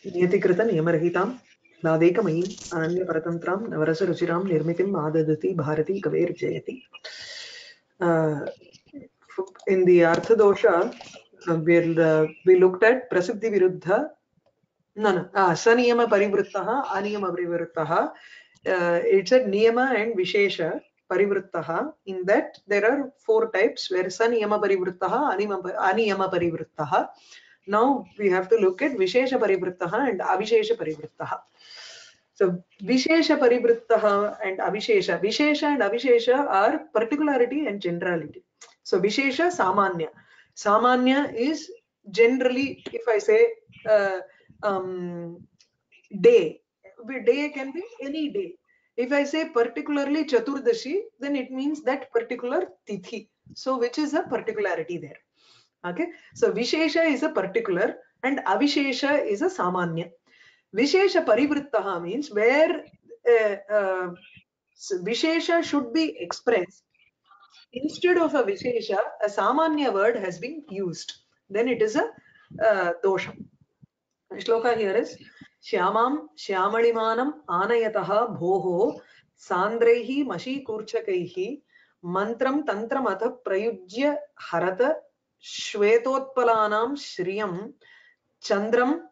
नियतिकृत नियमरहितां नादेकमयीं अनन्यपरतन्त्रां नवरसरुचिरां निर्मितिम् आददति Bharti कवेर्जयति. In the Artha Dosha, we looked at Prasiddhi Viruddha, Saniyama Parivruttaha, Aniyama Parivruttaha. It's a Niyama and Vishesha Parivruttaha. In that, there are 4 types where Saniyama Parivruttaha, Aniyama Parivruttaha. Now we have to look at Vishesha Parivruttaha and Avishesha Parivruttaha. So Vishesha Parivruttaha and Avishesha. Vishesha and Avishesha are particularity and generality. So Vishesha Samanya. Samanya is generally, if I say day, day can be any day. If I say particularly Chaturdashi, then it means that particular Tithi. So which is a particularity there. Okay. So Vishesha is a particular and Avishesha is a Samanya. Vishesha Parivruttaha means where Vishesha should be expressed. Instead of a Vishesha, a Samanya word has been used. Then it is a dosha. Shloka here is Shyamam Shyamalimanam Anayataha Bhoho Sandrehi Mashi Kurchakaihi Mantram Tantram Atha Prayujya Harata Shvetotpalanam Shriyam Chandram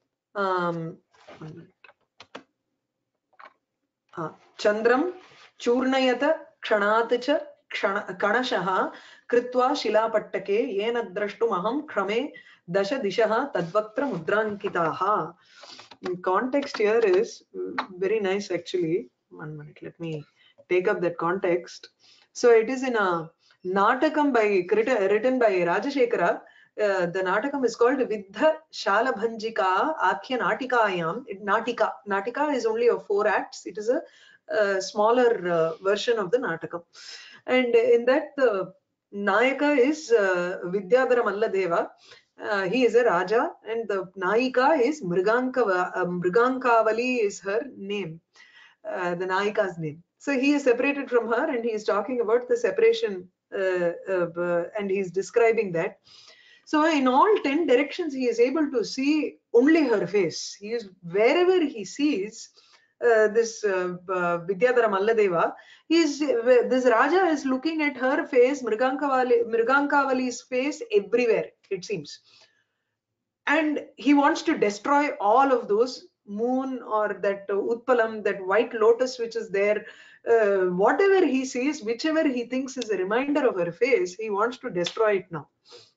Chandram Churnayata Kshanat cha Kanashaha Kritva Shilapattake Yena Drashtumaham Krame Dasha Dishaha Tadvaktra Mudrankitaha. Context here is very nice actually. 1 minute, let me take up that context. So it is in a Natakam written by Rajashekara. The Natakam is called Vidha Shalabhanjika Akhya Natikayam. Natika is only of 4 acts. It is a smaller version of the Natakam. And in that, the Nayaka is Vidyadhara Malladeva. He is a Raja, and the Nayika is Mrigankavali is her name, the Nayika's name. So he is separated from her, and he is talking about the separation, and he is describing that. So in all 10 directions, he is able to see only her face. He is wherever he sees this Vidyadhara Malladeva, this Raja is looking at her face, Mrigankavali's face everywhere, it seems. And he wants to destroy all of those, moon or that Utpalam, that white lotus which is there, whatever he sees, whichever he thinks is a reminder of her face, he wants to destroy it now.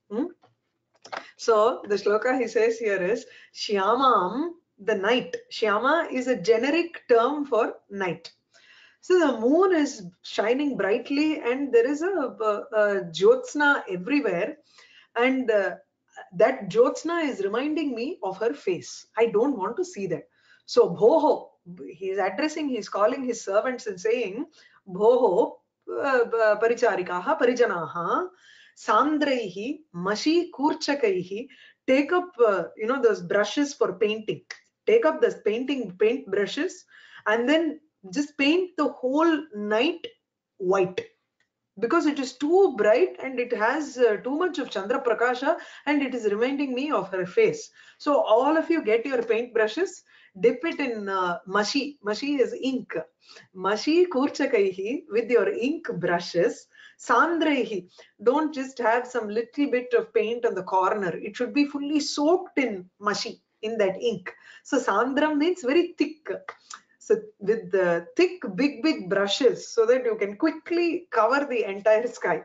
So the shloka he says here is Shyamam, the night. Shyama is a generic term for night. So the moon is shining brightly and there is a Jyotsna everywhere, and that Jyotsna is reminding me of her face. I don't want to see that. So Bhoho, he is addressing, he is calling his servants and saying, Bhoho paricharikaha parijanaha Sandraihi Mashi Kurchakaihi, take up those brushes for painting. Take up this paint brushes and then just paint the whole night white, because it is too bright and it has too much of Chandra Prakasha and it is reminding me of her face. So all of you get your paint brushes, dip it in mashi. Mashi is ink. Mashi Kurchakaihi, with your ink brushes. Sandraihi, don't just have some little bit of paint on the corner. It should be fully soaked in mashi, in that ink. So Sandram means very thick. So with the thick, big brushes, so that you can quickly cover the entire sky.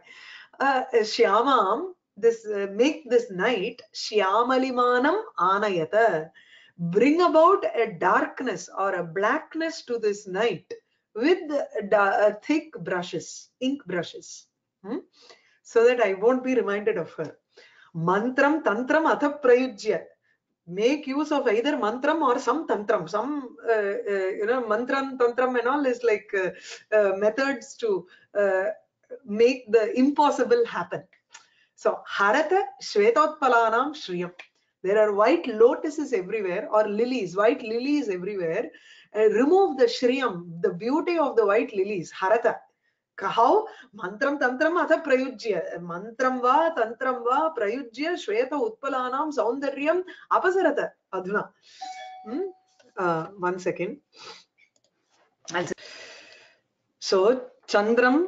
Shyamam, this make this night Shyamalimanam Anayata. Bring about a darkness or a blackness to this night with thick brushes, ink brushes, so that I won't be reminded of her. Mantram tantram atha prayujya. Make use of either mantram or some tantram. Some mantram, tantram and all is like methods to make the impossible happen. So harata shvetotpalanam shriyam. There are white lotuses everywhere, or lilies, white lilies everywhere. Remove the shriyam, the beauty of the white lilies. Harata. How? Mantram tantram atha prayujya. Mantram va tantram va prayujya shweta utpalanam saundaryam apasarata adhuna. One second. So Chandram.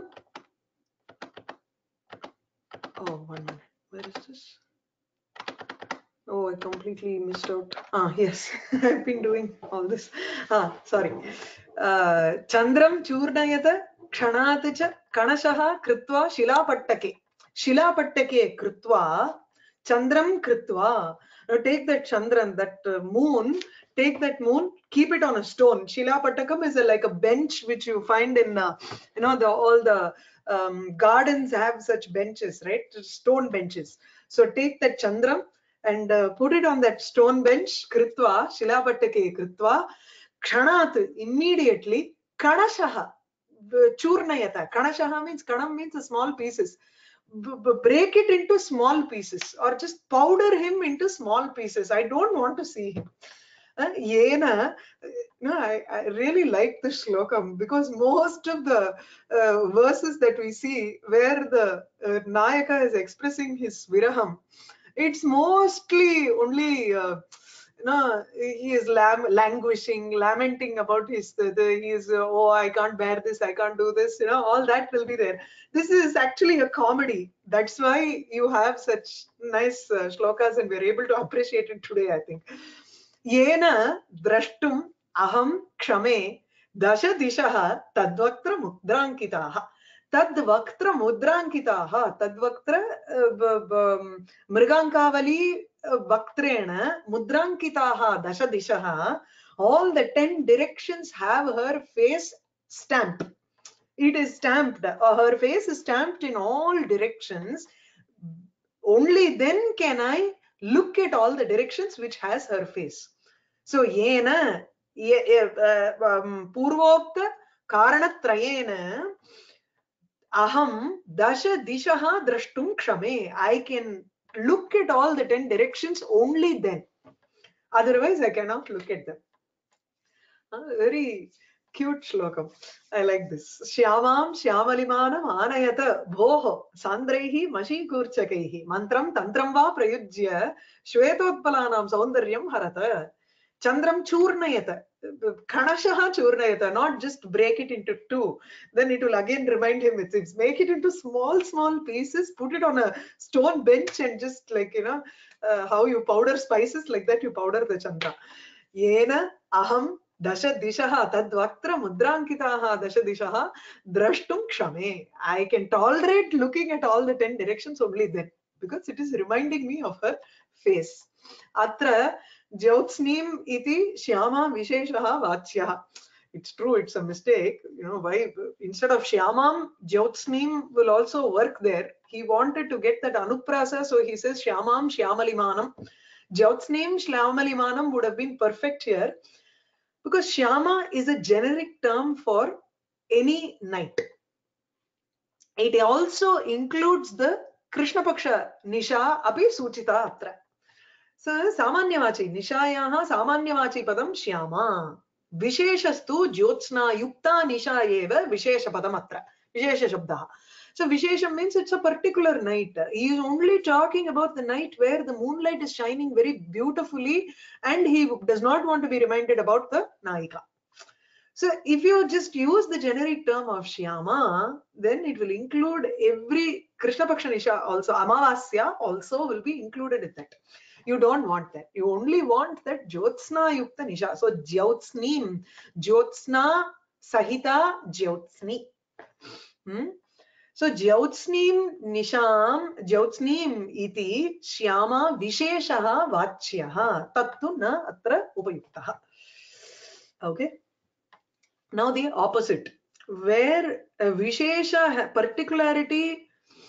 Oh, 1 minute. Where is this? Oh, I completely missed out. Yes, I've been doing all this. Sorry. Chandram churnayata kshanat cha kanashaha kritva shilapattake. Shilapattake kritva Chandram kritva. Now take that Chandran, that moon, take that moon, keep it on a stone. Shilapattakam is like a bench which you find in, all the gardens have such benches, right? Stone benches. So take that Chandram and put it on that stone bench, kritva, shilapattake kritva, kshanat, immediately, kanashaha, churnayata. Kanashaha means, kanam means small pieces. Break it into small pieces or just powder him into small pieces. I don't want to see him. Yena, no, I really like this shlokam because most of the verses that we see where the Nayaka is expressing his viraham, it's mostly only he is languishing, lamenting about his he is oh, I can't bear this, I can't do this, all that will be there. This is actually a comedy. That's why you have such nice shlokas and we're able to appreciate it today, I think. Yena drashtum aham kshame dasha dishaha tadvaktra mudrankitaha. Tadvaktra mudrankitaha. Tadvaktra mrigankavali vaktrena mudrankitaha dasha dishaha. All the 10 directions have her face stamped. It is stamped. Her face is stamped in all directions. Only then can I look at all the directions which has her face. So yena purvokta karanatrayena aham dasha dishaha drashtum kshame. I can look at all the 10 directions only then. Otherwise, I cannot look at them. Very cute shlokam. I like this. Shyamam shyamalimanam anayata bhoho sandraihi mashikurchakaihi mantram tantram va prayujya shvetotpalanam saundaryam harata. Chandram churnayata. Kanashaha churnayata. Not just break it into two. Then it will again remind him it's make it into small pieces, put it on a stone bench and just like, how you powder spices, like that you powder the Chandra. Yena aham dasha dishaha tadvaktra mudrankitaha dasha dishaha drashtum kshame. I can tolerate looking at all the 10 directions only then, because it is reminding me of her face. Atra jyotsnim iti shyama visheshaha vachyaha. It's true, it's a mistake. Why instead of shyamam, jyotsnim will also work there. He wanted to get that anuprasa, so he says shyamam shyamalimanam. Jyotsnim shyamalimanam would have been perfect here, because Shyama is a generic term for any night. It also includes the Krishna Paksha Nisha api Suchita atra. So Samanyavachi, Nishayaha Samanyavachi padam Shyama. Visheshastu Jyotsna Yukta Nisha eva Vishesha padam atra. Vishesha Shabdaha. So Vishesham means it's a particular night. He is only talking about the night where the moonlight is shining very beautifully and he does not want to be reminded about the Naika. So if you just use the generic term of Shyama, then it will include every Krishna Paksha Nisha also. Amavasya also will be included in that. You don't want that. You only want that Jyotsna Yukta Nisha. So Jyotsnim, Jyotsna Sahita Jyotsni. So Jyotsnim Nisham, Jyotsnim iti Shyama Visheshaha Vachyaha Tattu na atra upayuktaha. Okay. Now the opposite, where a Vishesha particularity,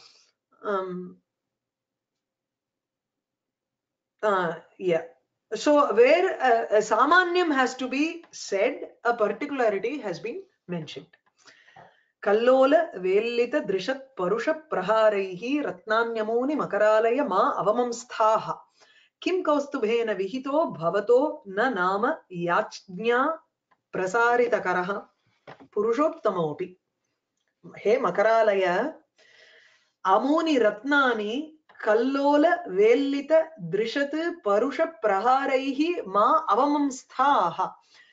So where a Samanyam has to be said, a particularity has been mentioned. Kallola Velita Drishat Parusha Praharaihi Ratnanyamuni Makaralaya Ma Avamamsthaha Kim Kaustubhena Vihito Bhavato Na Nama Yachnya Prasaritakaraha Purushottamoti. He Makaralaya Amuni Ratnani Kallola Velita Drishat Parusha Praharaihi Ma Avamamsthaha.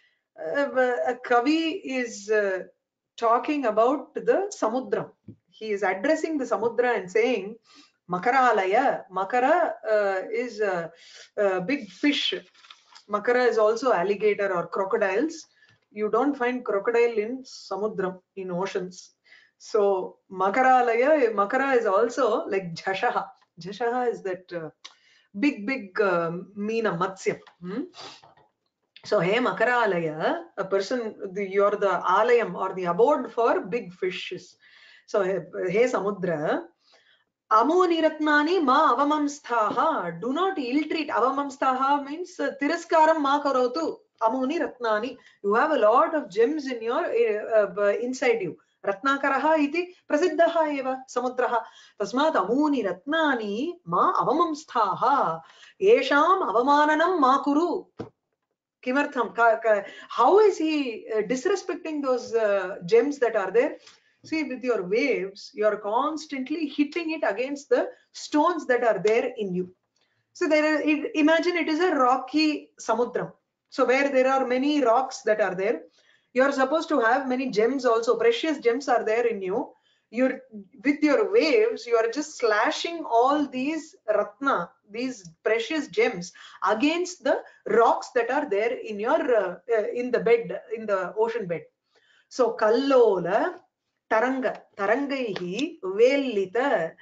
Kavi is talking about the Samudra. He is addressing the Samudra and saying, Makaralaya. Makara is a big fish. Makara is also alligator or crocodiles. You don't find crocodile in Samudram, in oceans. So Makaralaya, Makara is also like Jashaha. Jashaha is that big meena matsya. So hey Makaralaya, a person, you're the alayam or the abode for big fishes. So hey Samudra, Amoni Ratnani ma avamamsthaha. Do not ill-treat. Avamamsthaha means tiraskaram ma karotu. Amoni Ratnani. You have a lot of gems in your inside you. Ratnakaraha iti prasiddhaha eva samudraha. Tasmat amuni ratnani ma avamamsthaha. Esham avamananam ma kuru. Kimartham. How is he disrespecting those gems that are there? See, with your waves, you are constantly hitting it against the stones that are there in you. So imagine it is a rocky samudram. So where there are many rocks that are there, you are supposed to have many gems also. Precious gems are there in you. With your waves, you are just slashing all these ratna, these precious gems against the rocks that are there in your in the bed, in the ocean bed. So kallola tarangaihi velita,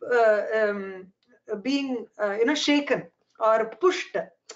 being shaken or pushed.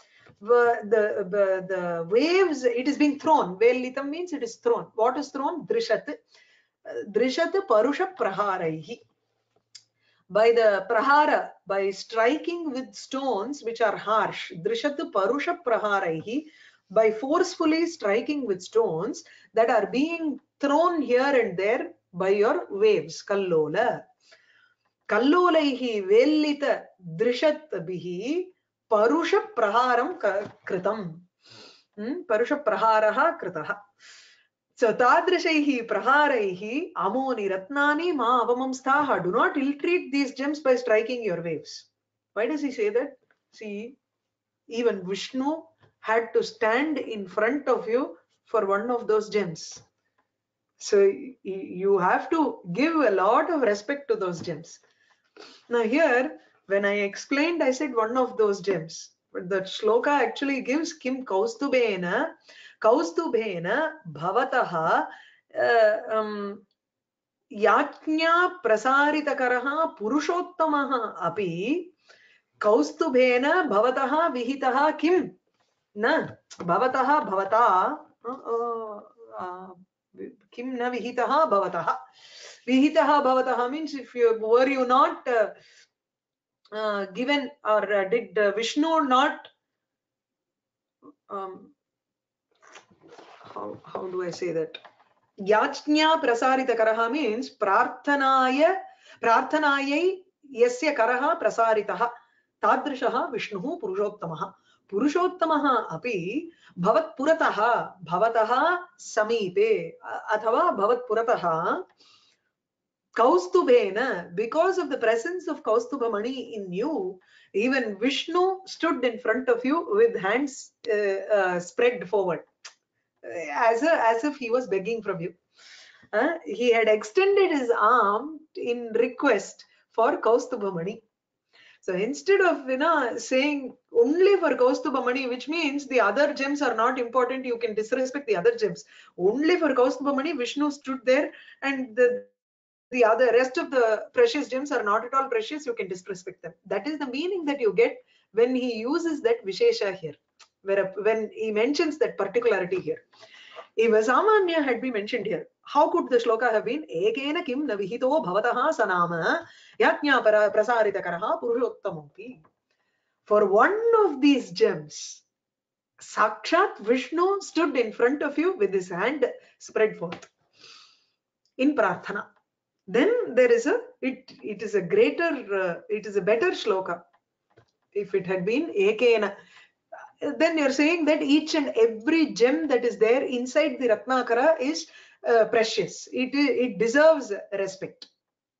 The waves, it is being thrown. Velitam means it is thrown. What is thrown? Drishat parusha praharaihi. By the prahara, by striking with stones which are harsh. Drishat parusha praharaihi. By forcefully striking with stones that are being thrown here and there by your waves. Kallola. Kallolaihi velita drishat bihi parusha praharam kritam. Parusha praharaha kritaha. So tadrishaihi praharaihi amoni ratnani ma avamamsthaha. Do not ill-treat these gems by striking your waves. Why does he say that? See, even Vishnu had to stand in front of you for one of those gems. So you have to give a lot of respect to those gems. Now here, when I explained, I said one of those gems. But the shloka actually gives Kim Kaustubena Bhavataha Yajna Prasaritakaraha Purushottamaha Api Kaustubena Bhavataha Vihitaha Kim Na Bhavataha Bhavata Kim na Vihitaha Bhavataha. Vihitaha Bhavataha means if you were you not given or did Vishnu not how do I say that? Yajna prasarita karaha means prarthanaya yasya karaha prasaritaha tadrishaha Vishnu Purushottamaha. Purushottamaha api bhavat purataha bhavataha samipe athava bhavat purataha Kaustubhena, because of the presence of Kaustubhamani in you, even Vishnu stood in front of you with hands spread forward, as if he was begging from you. He had extended his arm in request for Kaustubhamani. So instead of saying only for Kaustubhamani, which means the other gems are not important, you can disrespect the other gems. Only for Kaustubhamani, Vishnu stood there, and the other rest of the precious gems are not at all precious, you can disrespect them. That is the meaning that you get when he uses that Vishesha here, when he mentions that particularity here. If Samanya had been mentioned here, how could the shloka have been? Ekena kim na vihito bhavataha sanama yajna prasaritakaraha purushottamopi. For one of these gems, Sakshat Vishnu stood in front of you with his hand spread forth in prarthana. Then there is it is a greater, it is a better shloka. If it had been ekena, then you're saying that each and every gem that is there inside the Ratnakara is precious. It deserves respect.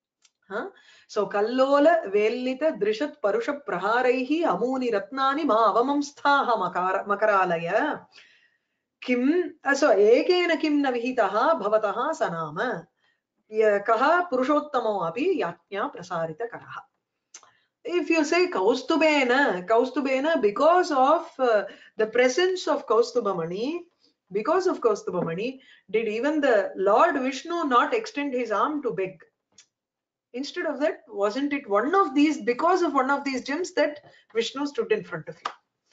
Huh? So kallola velita drishat parusha praharaihi amuni ratnani ma avamamsthaha makaralaya kim so ekena kim na vihitaha bhavataha sanama kaha purushottamo api yatnya prasarita karaha. If you say Kaustubena, because of the presence of Kaustubamani, because of Kaustubamani, did even the Lord Vishnu not extend his arm to beg? Instead of that, wasn't it one of these, because of one of these gems that Vishnu stood in front of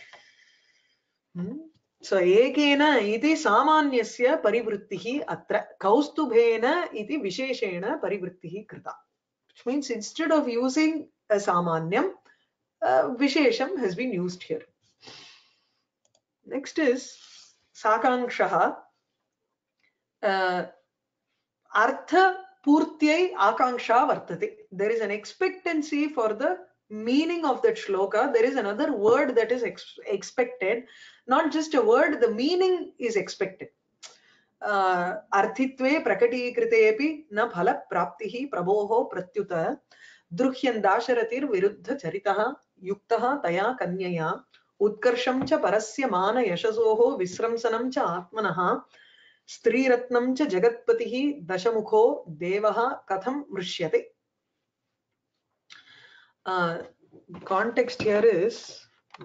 you? So, ekena iti samanyasya parivrittihi atra kaustubhena iti visheshena parivrittihi krita. Which means instead of using a samanyam, vishesham has been used here. Next is sakangshaha. Artha purtyai akanksha vartate. There is an expectancy for the meaning of that shloka. There is another word that is expected. Not just a word, the meaning is expected. Arthitve prakatikrutepi na phala praptihi prabhoho pratyuta druhyan dasharatir viruddha charitaha yuktaha taya kanyaya utkarsham cha parasya mana yashasoho visramsanam cha atmanaha स्त्रीरत्नं च जगत्पतिः दशमुखो देवः कथं मृष्यते. Context here is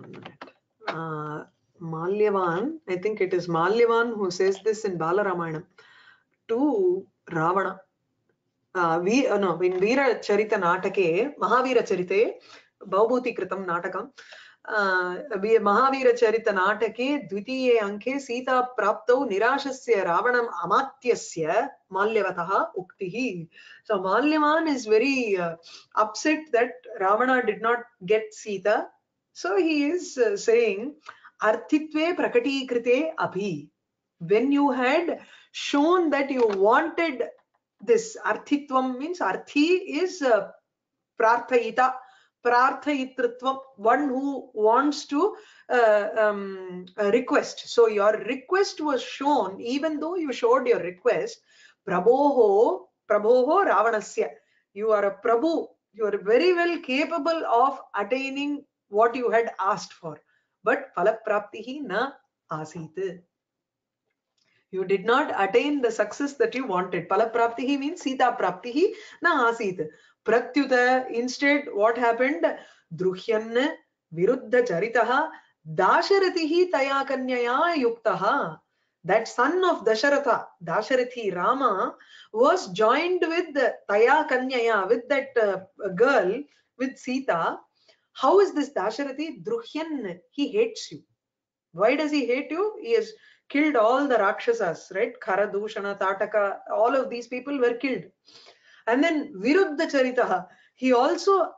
Malyavan. I think it is Malyavan who says this in Balaramayana to Ravana. In Veera Charita Natake, Mahavira Charite, Bhavabhuti Kritam Natakam. महावीरचरित नाटके द्वितीये अंके सीता प्राप्तौ निराशस्य रावणम् अमात्यस्य माल्यवतः उक्तिः. So Malyavan is very upset that Ravana did not get Sita. So he is saying arthitve prakatikrite abhi. When you had shown that you wanted this, arthitvam means arthi is prarthayita. Prarthayitritvam, one who wants to request. So your request was shown, even though you showed your request. Prabhoho Ravanasya. You are a Prabhu. You are very well capable of attaining what you had asked for. But phalapraptihi na asit. You did not attain the success that you wanted. Phalapraptihi means Sita praptihi na asit. Pratyuta, instead, what happened? Druhyan viruddha charitaha dasharatihi taya kanyaya yuktaha. That son of Dasharatha, Dasharathi Rama, was joined with Taya Kanyaya, with that girl, with Sita. How is this Dasharathi? Druhyan, he hates you. Why does he hate you? He has killed all the Rakshasas, right? Khara, Dushana, Tataka, all of these people were killed. And then Viruddha Charitaha, he also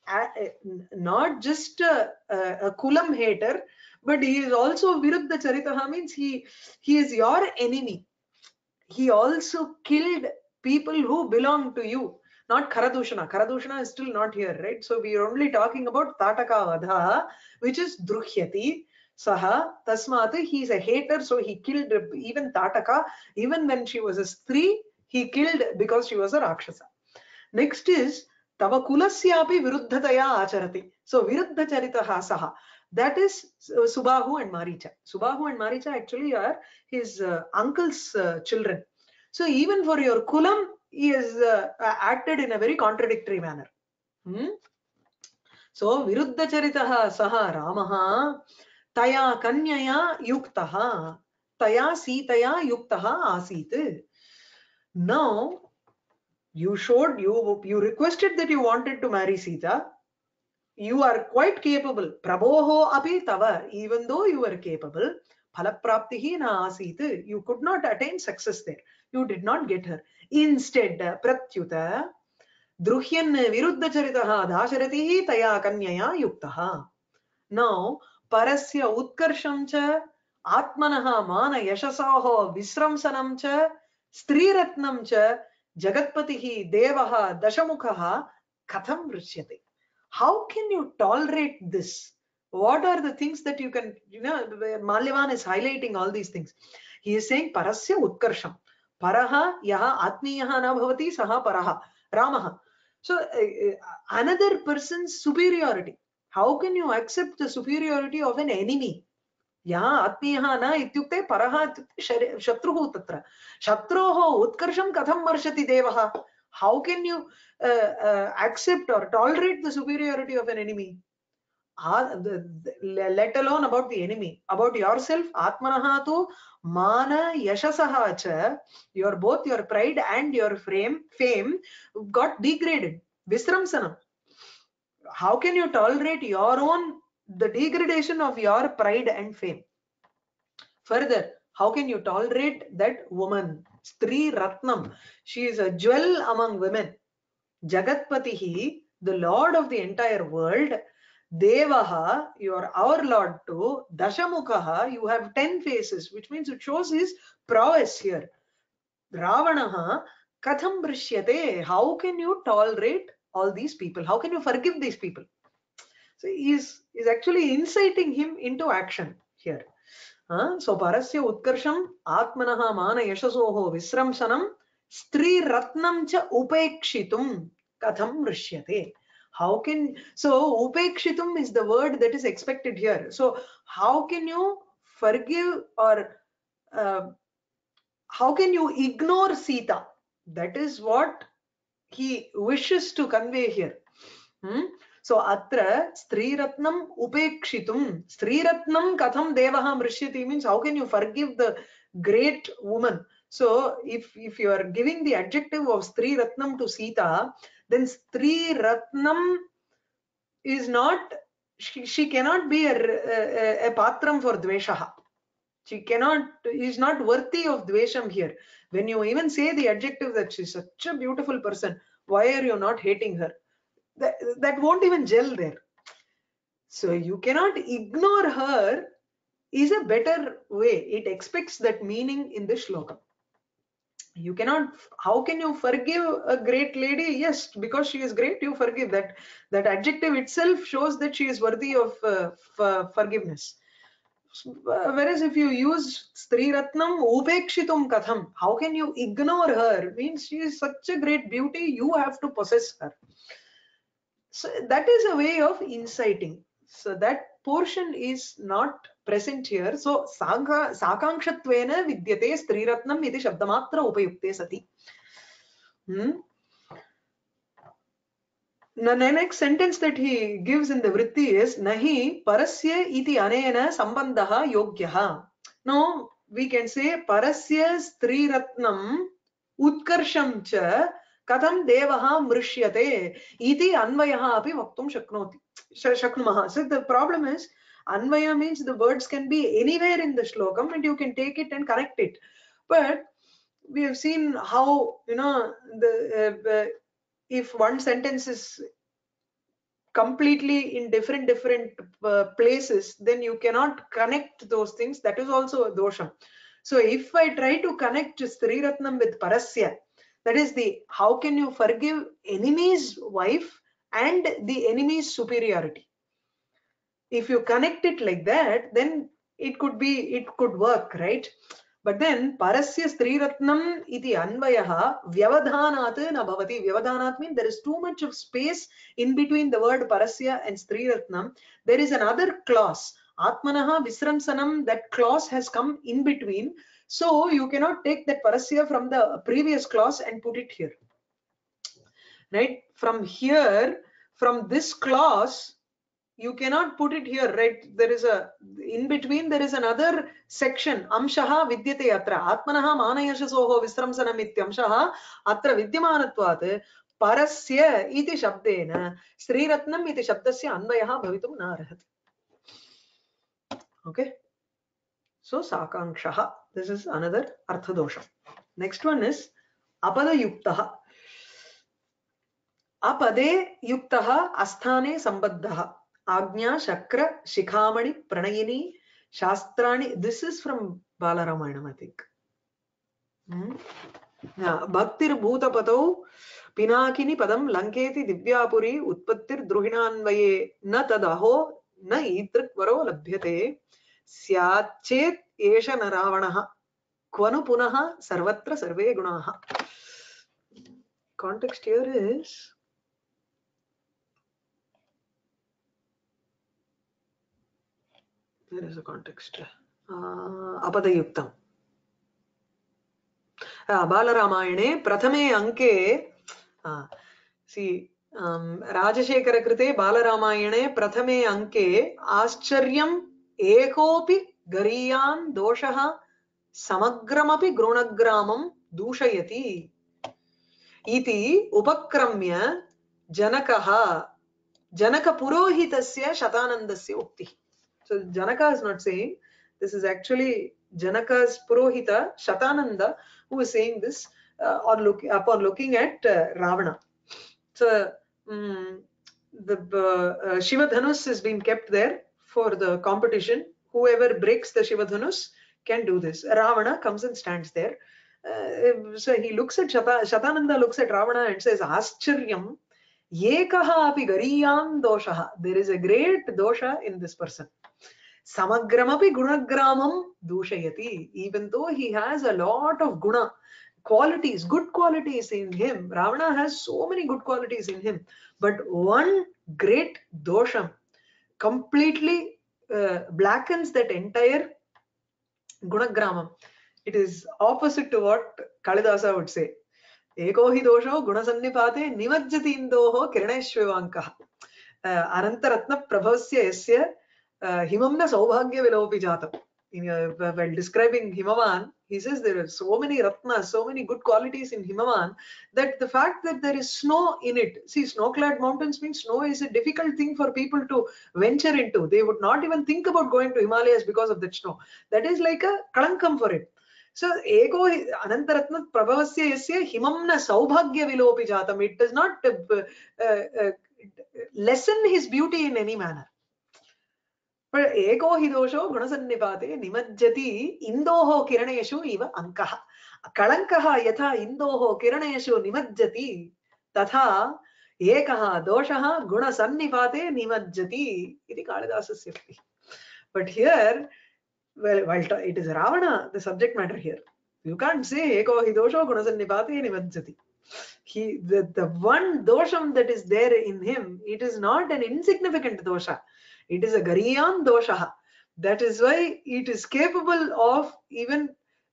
not just a Kulam hater, but he is also Viruddha Charitaha, means he is your enemy. He also killed people who belong to you, not Kharadushana. Kharadushana is still not here, right? So we are only talking about Tataka Vadha, which is Druhyati. Saha Tasmat, he is a hater, so he killed even Tataka. Even when she was a Stree, he killed because she was a Rakshasa. Next is Tava Kulasyapi Viruddhataya Acharati. So Viruddha Charitaha Saha. That is Subahu and Maricha. Subahu and Maricha actually are his uncle's children. So even for your Kulam, he has acted in a very contradictory manner. So Viruddha Charitaha Saha Ramaha Taya Kanyaya Yuktaha Taya Sitaya Yuktaha Asit. Now you showed, you requested that you wanted to marry Sita. You are quite capable. Prabhoho api tava, even though you were capable, phalapraptihi na asit. You could not attain success there. You did not get her. Instead, pratyuta druhyan viruddha charitaha dasharatihi taya kanyaya yuktaha. Now, parasya utkarsham cha atmanaha mana yashasaho visramsanam cha striratnam cha jagatpatihi devaha dashamukhaha katham rishyate. How can you tolerate this? What are the things that you can, Malyavan is highlighting all these things. He is saying parasya utkarsham. Paraha yaha atmiyaha na bhavati saha paraha. Ramaha. So another person's superiority. How can you accept the superiority of an enemy? या आत्मीयः न इत्युक्ते परः इत्युक्ते शत्रुः तत्र शत्रोः उत्कर्षं कथं वर्षति देवः. How can you accept or tolerate the superiority of an enemy? Let alone about the enemy, about yourself. Atmanah tu mana yashasaha cha, your both your pride and your fame got degraded. Visramsanam. How can you tolerate your own, the degradation of your pride and fame? Further, how can you tolerate that woman? Stri Ratnam. She is a jewel among women. Jagatpatihi, the Lord of the entire world. Devaha, you are our Lord too. Dashamukhaha, you have 10 faces, which means it shows his prowess here. Ravanaha, Katham Brishyate, how can you tolerate all these people? How can you forgive these people? So he is actually inciting him into action here. So parasya utkarsham atmanaha mana yashasoho visramsanam stri ratnam cha upekshitum katham rishyate. How can, so upekshitum is the word that is expected here. So how can you forgive or how can you ignore Sita? That is what he wishes to convey here. So atra Striratnam upekshitum. Striratnam katham devaha mrishyati means how can you forgive the great woman? So if you are giving the adjective of Striratnam to Sita, then Striratnam is not, she cannot be a patram for dveshaha. She cannot, is not worthy of dvesham here. When you even say the adjective that she's such a beautiful person, why are you not hating her? That won't even gel there. So you cannot ignore her is a better way. It expects that meaning in the shloka. You cannot, how can you forgive a great lady? Yes, because she is great, you forgive. That adjective itself shows that she is worthy of forgiveness. Whereas if you use Stri Ratnam upekshitum katham, how can you ignore her? Means she is such a great beauty, you have to possess her. So that is a way of inciting. So that portion is not present here. So sakankshatvena vidyate striratnam iti shabdamatra upayukte sati. The next sentence that he gives in the vritti is nahi parasya iti anena sambandha yogyaha. Now we can say parasya striratnam utkarsham cha katham devaha mrishyate iti anvayaha api vaktum shaknumaha. So the problem is anvaya means the words can be anywhere in the shlokam and you can take it and connect it. But we have seen how, you know, the if one sentence is completely in different places, then you cannot connect those things. That is also a dosham. So if I try to connect Stri Ratnam with Parasya, that is the how can you forgive enemy's wife and the enemy's superiority. If you connect it like that, then it could work, right? But then parasya striratnam iti anvayaha vyavadhanat na bhavati. Vyavadhanat means there is too much of space in between the word parasya and striratnam. There is another clause, atmanaha visramsanam. That clause has come in between, so you cannot take that parasya from the previous clause and put it here, right? From here, from this clause, you cannot put it here, right? There is a, in between there is another section, amshaha vidyate atra atmanaha manayashasoho visramsanam ityamshaha atra vidyamanatvat parasya iti shabdena striratnam iti shabdasya anvayaha bhavitum na arhati. Okay, so sakankshaha, this is another artha dosha. Next one is apada yuktaha. apade yuktaha asthane sambaddaha Agnya Shakra Shikhamani Pranayini Shastrani. This is from Balaramayana, I think. Bhaktir Bhuta Patau Pinakini Padam Lanketi Divyapuri Utpattir Druhinanvaye Na Tadaho Na Itrik Varo Labhyate Syachet Esha Naravanaha Kvanu Punaha Sarvatra Sarve Gunaha. Context here is There is a context. Apadayuktam. Balaramayane prathame anke. See, Rajashekara krite Balaramayane prathame anke Ascharyam ekopi gariyan doshaha samagramapi grunagramam dushayati iti upakramya janakaha janaka purohitasya shatanandasya ukti. So Janaka is not saying, this is actually Janaka's purohita Shatananda who is saying this upon looking at Ravana. So the Shiva Dhanus is being kept there for the competition. Whoever breaks the Shiva Dhanus can do this. Ravana comes and stands there. So he looks at Shatananda looks at Ravana and says, Ascharyam Yekaha api gariyam doshaha. There is a great dosha in this person. Samagramapi gunagramam dushayati. Even though he has a lot of guna qualities, good qualities in him, Ravana has so many good qualities in him, but one great dosham completely blackens that entire gunagramam. It is opposite to what Kalidasa would say. Eko hi dosho gunasannipate nimajjati indoho kiraneshvankah. Anantaratna prabhavasya yasya himamna saubhagya vilopi jatam. While describing Himavan, he says there are so many ratnas, so many good qualities in Himavan, that the fact that there is snow in it, see, snow-clad mountains means snow is a difficult thing for people to venture into. They would not even think about going to Himalayas because of that snow. That is like a kalankam for it. So, ego anantaratna prabhavasya yasya himamna saubhagya vilopi jatam. It does not lessen his beauty in any manner. But eko hi dosho gunasannipate nimajjati indoho kiraneshu iva ankaha. Kalankaha yatha indoho kiraneshu nimajjati tatha ekaha doshaha gunasannipate nimajjati iti Kalidasasya. But here, well, it is Ravana, the subject matter here. You can't say eko hi dosho gunasannipate nimajjati. The one dosham that is there in him, it is not an insignificant dosha. It is a Gariyan dosha. That is why it is capable of even,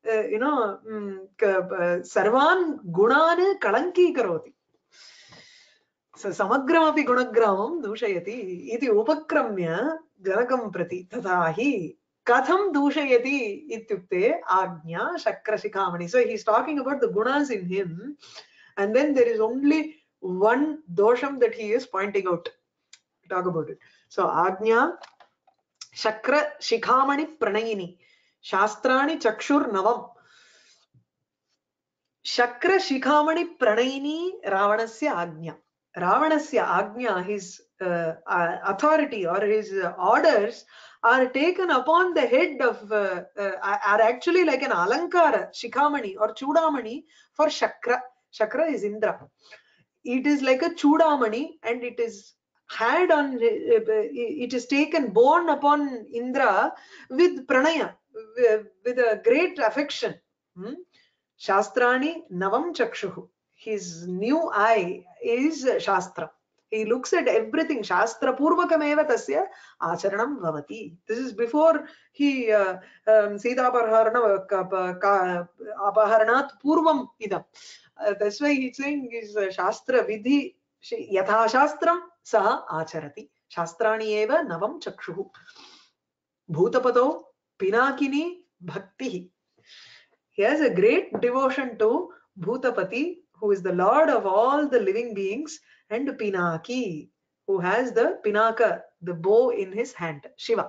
sarvan gunan kalanki karoti. So samagramapi gunagramam dushayati iti upakramya janakam prati tathahi katham dushayati ityukte agnya shakra shikhamani. So he's talking about the gunas in him, and then there is only one dosham that he is pointing out. Talk about it. So agnya shakra shikhamani pranayini shastrani chakshur navam. Shakra shikhamani pranayini Ravanasya agnya. Ravanasya agnya, his authority or his orders are taken upon the head of, are actually like an alankara, shikhamani or chudamani for Shakra. Shakra is Indra. It is like a chudamani and it is had on, it is taken, born upon Indra with pranaya, with a great affection. Shastrani navam chakshuhu. His new eye is Shastra. He looks at everything. Shastra purvakameva tasya acharanam bhavati. This is before he Sita apaharanat purvam idam. That's why he's saying is Shastra vidhi yatha shastram saha acharati. Shastrani eva navam chakshuhu. Bhutapato pinakini bhaktihi. He has a great devotion to Bhutapati, who is the lord of all the living beings, and Pinaki, who has the Pinaka, the bow in his hand, Shiva.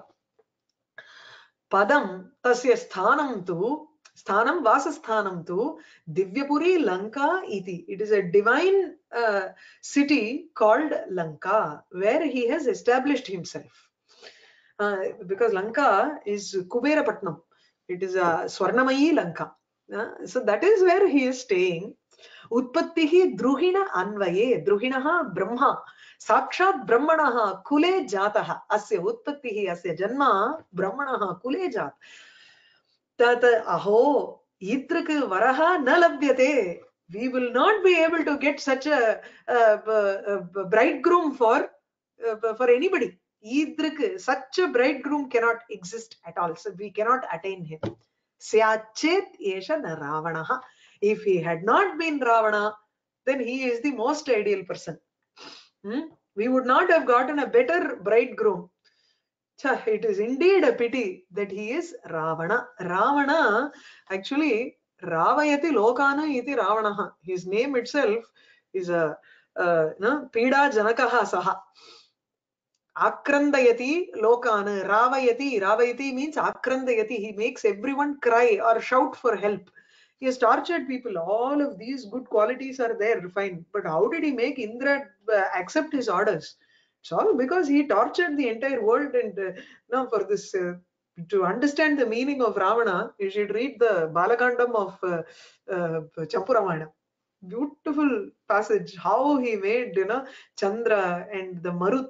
Padam tasya sthanam tu, sthanam vasasthanam tu, Divyapuri Lanka iti. It is a divine city called Lanka, where he has established himself. Because Lanka is Kuberapatnam. It is a Swarnamayi Lanka. So that is where he is staying. Utpattihi Druhina Anvaye. Druhinaha Brahma. Sakshat Brahmanaha Kule Jataha. Asya Utpattihi Asya Janma Brahmanaha Kule Jat. Tata Aho Idrak Varaha Nalabhyate. We will not be able to get such a bridegroom for anybody. idrik, such a bridegroom cannot exist at all. So we cannot attain him. Syachet esha na Ravanaha. If he had not been Ravana, then he is the most ideal person. We would not have gotten a better bridegroom. It is indeed a pity that he is Ravana. Ravana, actually, Ravayati Lokana iti Ravanaha. His name itself is a Pida Janakaha Saha. Akrandayati Lokana. Ravayati means Akrandayati. He makes everyone cry or shout for help. He has tortured people. All of these good qualities are there, fine. But how did he make Indra accept his orders? It's all because he tortured the entire world. And now for this, to understand the meaning of Ravana, you should read the Balakandam of Champuramayana. Beautiful passage. How he made, Chandra and the Marut,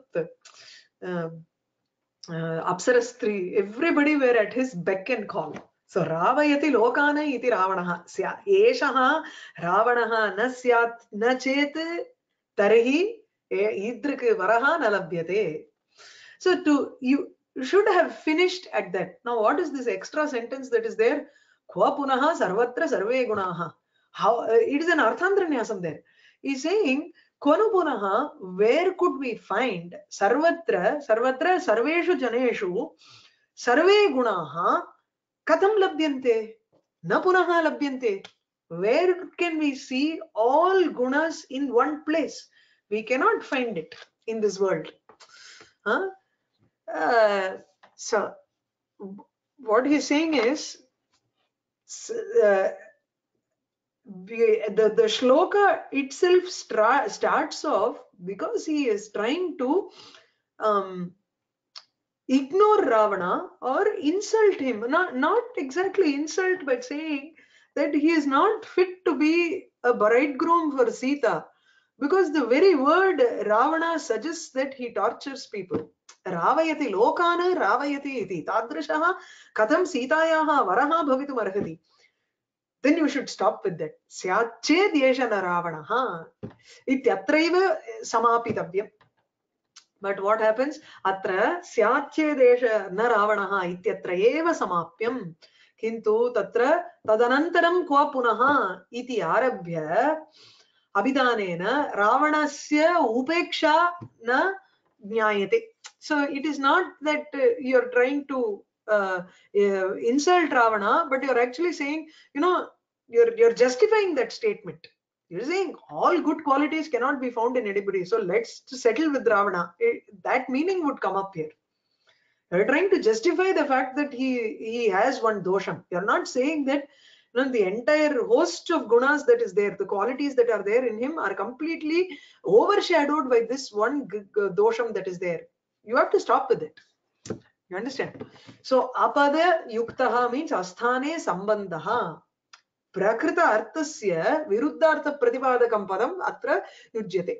Apsarastri, everybody were at his beck and call. So Ravayati Lokana iti Ravanaha. Eshaha Ravanaha na syat na chet tarhi idrik varaha na labhyate. So you should have finished at that. Now what is this extra sentence that is there? Kva punaha sarvatra sarve gunaha. How it is an arthandranyasam there. He's saying Kwanu punaha, where could we find sarvatra sarveshu janeshu sarve gunaha katham labhyante na punaha labhyante. Where can we see all gunas in one place? We cannot find it in this world. So what he's saying is the shloka itself starts off because he is trying to ignore Ravana or insult him. Not exactly insult, but saying that he is not fit to be a bridegroom for Sita, because the very word Ravana suggests that he tortures people. Ravayati lokana ravayati iti tadrashaha katham sitayaha varaha bhavitum arhati. Then you should stop with that. Syached yesha na Ravanaha ityatraiva samapitavyam. But what happens? Atra syached na Ravanaha ityatra eva samapyam. Kintu tatra tadanantaram kva punaha iti arabhya abhidanena Ravanasya upeksha na jnayate. So it is not that you're trying to insult Ravana, but you're actually saying, you're justifying that statement. You're saying all good qualities cannot be found in anybody. So let's settle with Ravana. That meaning would come up here. You're trying to justify the fact that he has one dosham. You're not saying that the entire host of gunas that is there, the qualities that are there in him are completely overshadowed by this one dosham that is there. You have to stop with it. You understand? So apada yuktaha means asthane sambandhaha. Prakrita arthasya viruddhartha pratipadakam padam atra yujyate.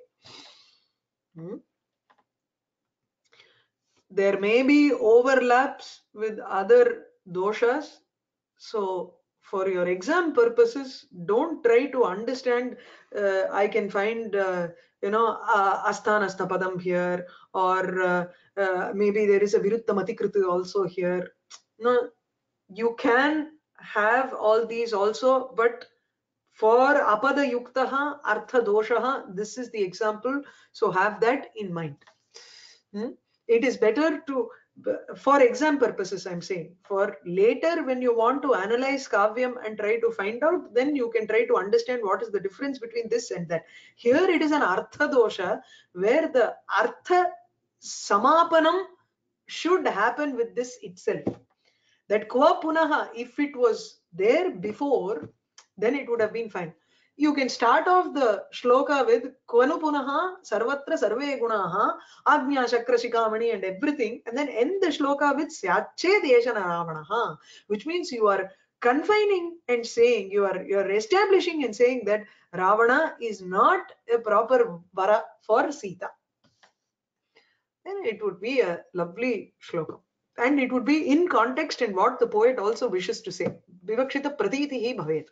There may be overlaps with other doshas. So for your exam purposes, don't try to understand, I can find, asthanastha padam here, or maybe there is a viruttamatikritu also here. No, you can have all these also, but for apada yuktaha artha doshaha, this is the example. So have that in mind. It is better to, for exam purposes, I'm saying, for later when you want to analyze kavyam and try to find out, then you can try to understand what is the difference between this and that. Here it is an artha dosha where the artha samapanam should happen with this itself. That kva punaha, if it was there before, then it would have been fine. You can start off the shloka with Kvanu punaha sarvatra sarve gunaha agnya chakra shikamani and everything, and then end the shloka with syached yeshana ravanaha, which means you are confining and saying, you are establishing and saying that Ravana is not a proper vara for Sita. Then it would be a lovely shloka. And it would be in context and what the poet also wishes to say. Vivakshita pratitihi bhavet.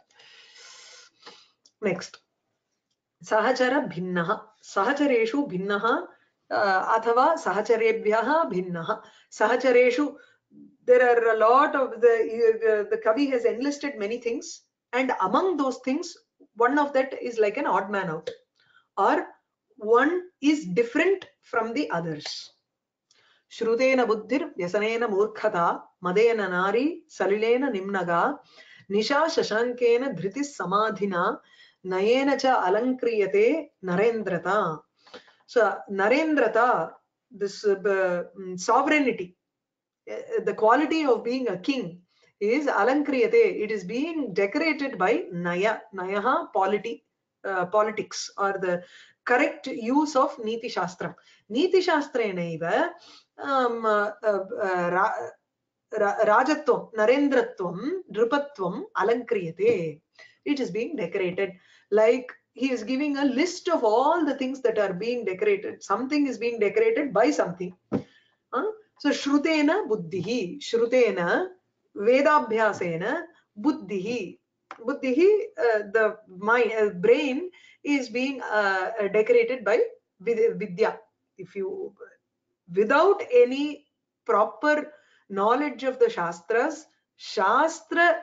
Next. Sahachara bhinnaha. Sahachareshu bhinnaha Athava sahacharebhyaha bhinnaha. Sahachareshu, there are a lot of the Kavi has enlisted many things, and among those things, one of that is like an odd man out, or one is different from the others. Shrutena buddhir vyasanena murkhata madena nari salilena nimnaga nisha shashankena dhritis samadhina nayena cha alankriyate narendrata. So narendrata, this sovereignty, the quality of being a king is alankriyate. It is being decorated by naya. Nayaha politics, or the correct use of Niti Shastra. Niti Shastrenaiva Rajatvam, Narendratvam, Drupatvam, Alankriyate. It is being decorated. Like he is giving a list of all the things that are being decorated. Something is being decorated by something. So Shrutena Buddhihi. Shrutena Vedabhyasena Buddhihi. Buddhihi, the mind, brain is being decorated by Vidya. If you, without any proper knowledge of the Shastras, Shastra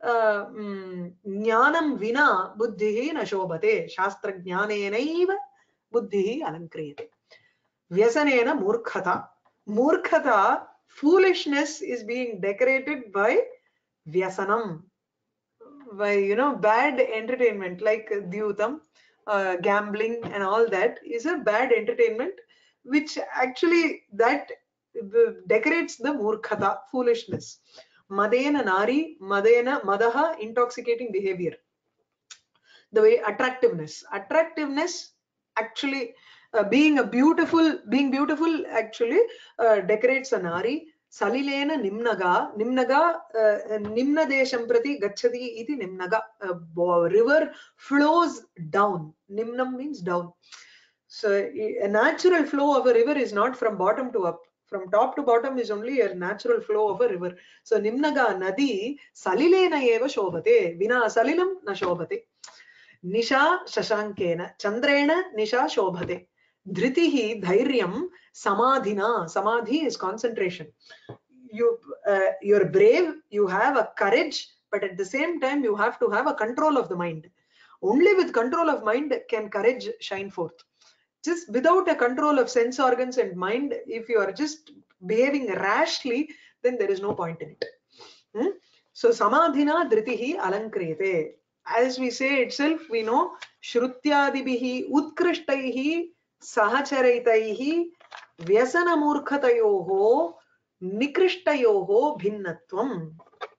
jnanam vina buddhihi na shobhate. Shastra jnanenaiva buddhihi alankriyate. Vyasanena murkhata. Murkhata, foolishness, is being decorated by vyasanam, by bad entertainment like dyutam, gambling and all that is a bad entertainment, which actually that decorates the murkhata, foolishness. Madena nari, madena madaha, intoxicating behavior. The way attractiveness actually being beautiful actually decorates a nari. Salilena nimnaga, nimna desham prati gachati iti nimnaga. River flows down. Nimnam means down. So a natural flow of a river is not from bottom to up. From top to bottom is only a natural flow of a river. So nimnaga nadi salilena eva shobhate. Vina salilam na shobhate. Nisha shashankena chandrena nisha shobhate. Dhritihi dhairyam samadhina. Samadhi is concentration. You're brave, you have a courage, but at the same time you have to have a control of the mind. Only with control of mind can courage shine forth. Just without a control of sense organs and mind, if you are just behaving rashly, then there is no point in it. So samadhina dhritihi alankriyate. As we say itself, we know shrutyadibihi utkrishtayihi sahacharaitaihi vyasana murkhatayoho nikrishtayoho bhinnatvam.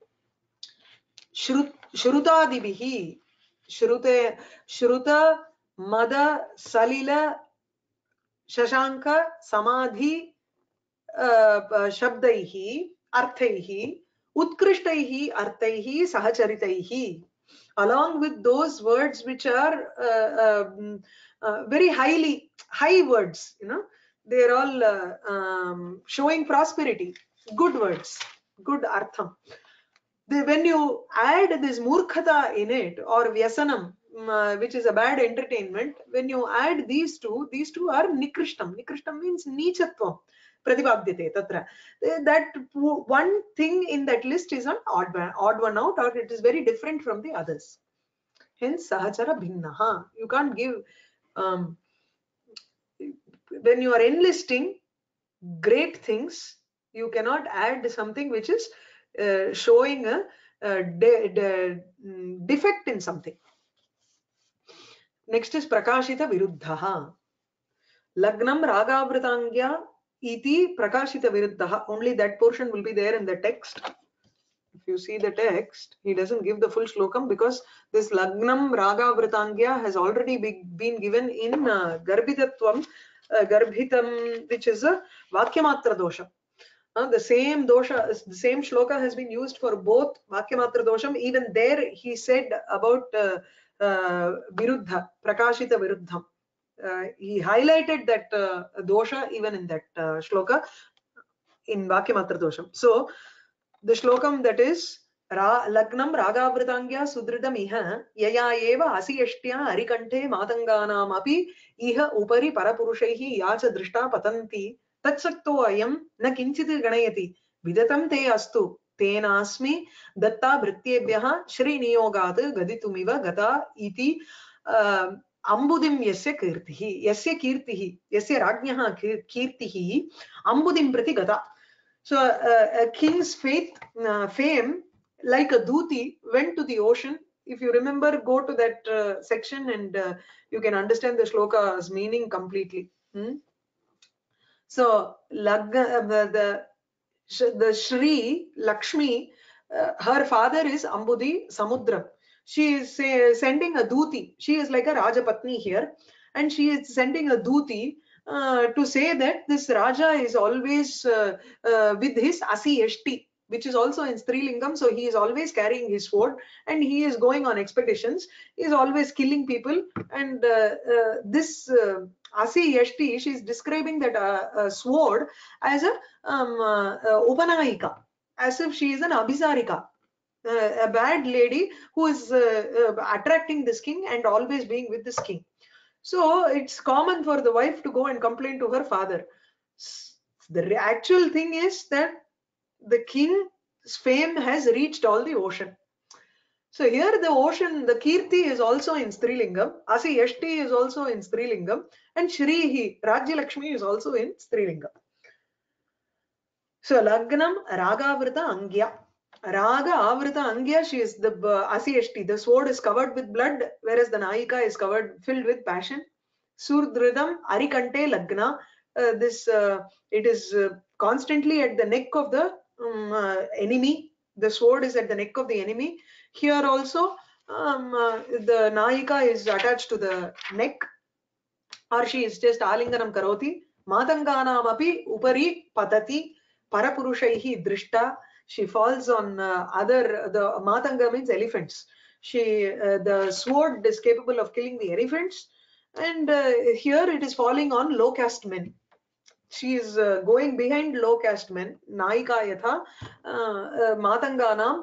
Shrutadibihi, shruta, mada, salila, shashanka, samadhi, shabdaihi, arthaihi, utkrishtayihi, arthaihi, sahacharitaihi. Along with those words which are very high words, they are all showing prosperity, good words, good artham. When you add this murkhata in it, or vyasanam, which is a bad entertainment, when you add these two are nikrishtam. Nikrishtam means nichatvam. Pratibhadyate tatra. That one thing in that list is an odd one out, or it is very different from the others. Hence sahachara bhinnaha. You can't give when you are enlisting great things, you cannot add something which is showing a defect in something. Next is prakashita viruddhaha. Lagnam ragavritangya iti prakashita viruddhaha. Only that portion will be there in the text. If you see the text, he doesn't give the full shlokam because this Lagnam Raga Vritangya has already been given in Garbhitatvam, Garbhitam, which is a Vakyamatra dosha. The same dosha, the same shloka has been used for both Vakyamatra dosham. Even there he said about Viruddha, Prakashita Viruddham. He highlighted that dosha even in that shloka in Vakyamatra dosham. So the shlokam that is लग्नं रागावृताङ्ग्या सुदृढम् इह यया एव असियष्ट्या अरिकण्ठे मातङ्गानामपि इह उपरि परपुरुषैः या च दृष्टा पतन्ति तत्सक्तो अयं न किञ्चित् गणयति विदतं ते अस्तु तेनास्मि दत्ता भृत्येभ्यः श्रीनियोगात् गदितुमिव गता इति अम्बुदिं यस्य कीर्तिः यस्य राज्ञः कीर्तिः अम्बुदिं प्रति गता. So a king's fame, like a Dhuti, went to the ocean. If you remember, go to that section and you can understand the shloka's meaning completely. So the Shri Lakshmi, her father is Ambudi Samudram. She is sending a Dhuti. She is like a Rajapatni here, and she is sending a Dhuti to say that this Raja is always with his Asi Eshti, which is also in Strilingam. So he is always carrying his sword and he is going on expeditions. He is always killing people. And this Asi Eshti, she is describing that sword as a Upanayika, as if she is an Abhisarika. A bad lady who is attracting this king and always being with this king. So it's common for the wife to go and complain to her father. The actual thing is that the king's fame has reached all the ocean. So here the ocean, the Kirti is also in Strilingam, Asi Yashti is also in Strilingam, and Shrihi, Rajya Lakshmi is also in Strilingam. So Lagnam Ragavrita Angya. Raga Avrita Angya, she is the Asiyashti. The sword is covered with blood, whereas the Naika is filled with passion. Surdridam Arikante Lagna. It is constantly at the neck of the enemy. The sword is at the neck of the enemy. Here also, the Naika is attached to the neck, or she is just Alinganam Karoti. Matanganam api upari patati parapurushaihi drishta. She falls on the Matanga means elephants. The sword is capable of killing the elephants, and here it is falling on low caste men. She is going behind low caste men. Naika yatha Matanganam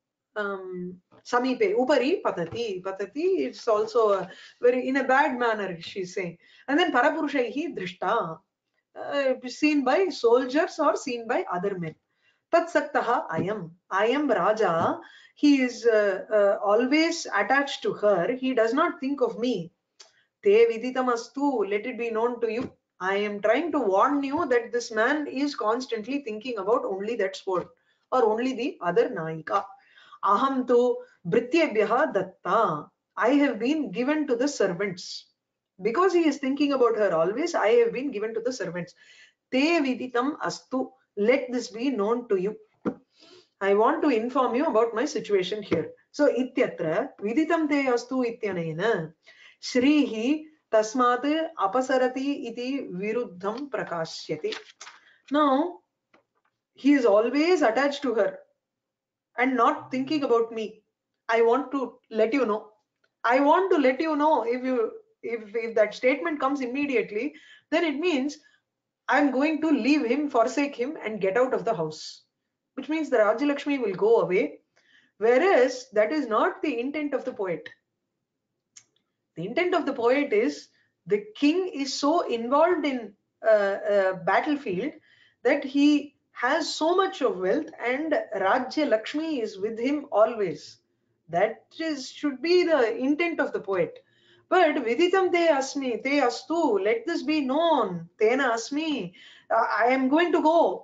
Samipe upari patati. It's also very in a bad manner, she's saying. And then parapurushaihi drishta, seen by soldiers or seen by other men. Tatsaktaha ayam Raja. He is always attached to her. He does not think of me. Te viditamastu, let it be known to you. I am trying to warn you that this man is constantly thinking about only that sword or only the other Naika. Aham tu Brityebhyaha datta. I have been given to the servants. Because he is thinking about her always, I have been given to the servants. Te viditam astu. Let this be known to you. I want to inform you about my situation here. So, ityatra viditam te astu ityanena Shrihi tasmat apasarati iti viruddham prakashyati. Now, he is always attached to her and not thinking about me. I want to let you know. I want to let you know. If that statement comes immediately, then it means I'm going to leave him, forsake him, and get out of the house. Which means the Rajya Lakshmi will go away. Whereas that is not the intent of the poet. The intent of the poet is the king is so involved in battlefield that he has so much of wealth and Rajya Lakshmi is with him always. That should be the intent of the poet. But viditam te asmi, te astu, let this be known, tena asmi, I am going to go.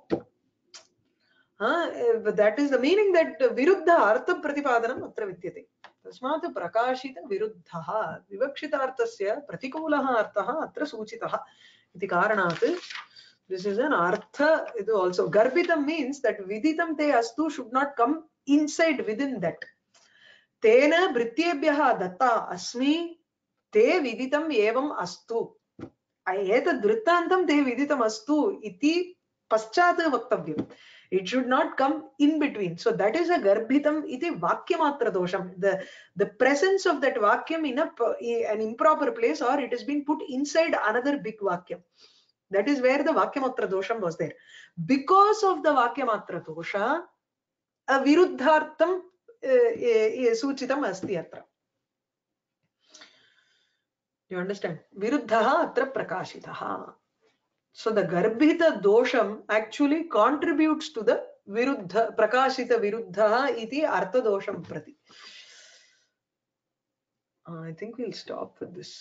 That is the meaning that viruddha artha pratipadanam atra vidyate. Tasmat prakashita viruddhaha vivakshitarthasya pratikulaha arthaha atra suchitaha. Iti karanat, this is an artha. It also garbitam means that viditam te astu should not come inside within that. Tena brityebhyaha datta asmi te viditam evam astu. Ayeta drittantam te viditam astu iti paschat vaktavyam. It should not come in between. So that is a garbhitam iti vakyamatra dosham. The presence of that vakyam in an improper place, or it has been put inside another big vakyam. That is where the vakyamatra dosham was there. Because of the vakyamatra dosha, विरुद्धार्थं सूचितम् अस्ति अत्र. You understand? Viruddhaha atra prakashitaha. So the garbhita dosham actually contributes to the viruddha prakashita viruddhaha iti artha dosham prati. I think we'll stop with this.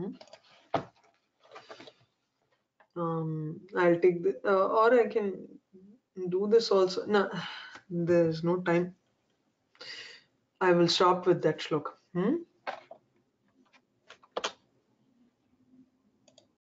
I'll take the or I can do this also. No, there's no time. I will stop with that shloka.